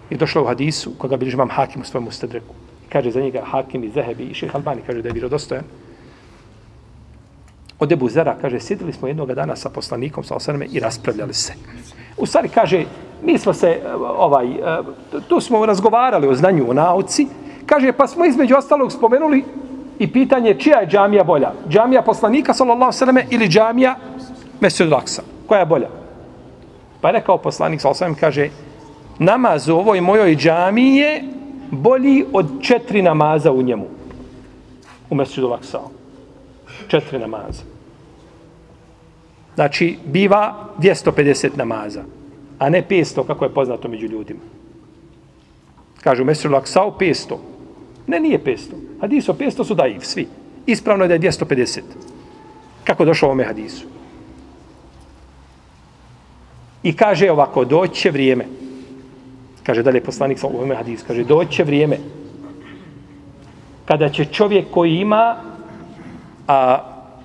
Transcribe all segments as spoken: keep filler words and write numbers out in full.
I došlo u hadisu koga bilježi imam Hakim u svojom Mustadreku. Kaže za njega Hakim i Zehebi i Šejh Albani, kaže da je vjerodostojan. Od Ebu Zera, kaže, sjedili smo jednog dana sa poslanikom, sa osaname, i raspravljali se. U stvari, kaže, mi smo se, ovaj, tu smo razgovarali o znanju, o nauci, kaže, pa smo između ostalog spomenuli i pitanje čija je džamija bolja. Džamija poslanika, sallallahu sallame, ili džamija Mesdžid Aksa. Koja je bolja? Pa je rekao poslanik, sallallahu sallame, kaže, namaz u ovoj mojoj džamiji je bolji od četiri namaza u njemu. U Mesdžid Aksa. Četiri namaza. Znači, biva dvjesto pedeset namaza, a ne petsto, kako je poznato među ljudima. Kažu, Mesdžid Aksa petsto. Ne, nije petsto. Hadis o petsto su daiv, svi. Ispravno je da je dvjesto pedeset. Kako došlo ovome hadisu? I kaže ovako, doće vrijeme. Kaže dalje poslanik sa ovome hadisu. Kaže, doće vrijeme kada će čovjek koji ima a,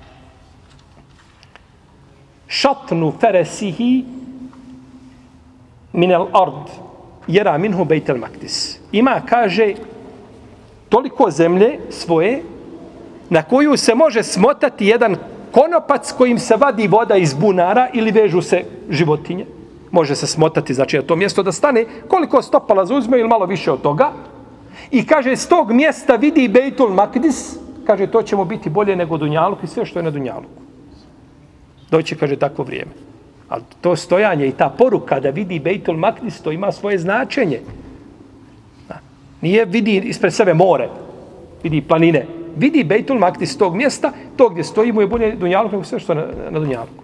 šatnu feresihi minel ard jera minhu bejtel maktis. Ima, kaže, toliko zemlje svoje na koju se može smotati jedan konopac kojim se vadi voda iz bunara ili vežu se životinje. Može se smotati, znači na to mjesto da stane koliko stopala zauzme ili malo više od toga. I kaže, s tog mjesta vidi Bejtul Makdis, kaže, to će mu biti bolje nego Dunjaluk i sve što je na Dunjaluku. Doći, kaže, takvo vrijeme. Ali to stojanje i ta poruka da vidi Bejtul Makdis, to ima svoje značenje. Nije vidi ispred sebe more, vidi planine. Vidi Bejtul Makdis tog mjesta, to gdje stoji mu je bolje Dunjaluk nego sve što je na, na Dunjaluku.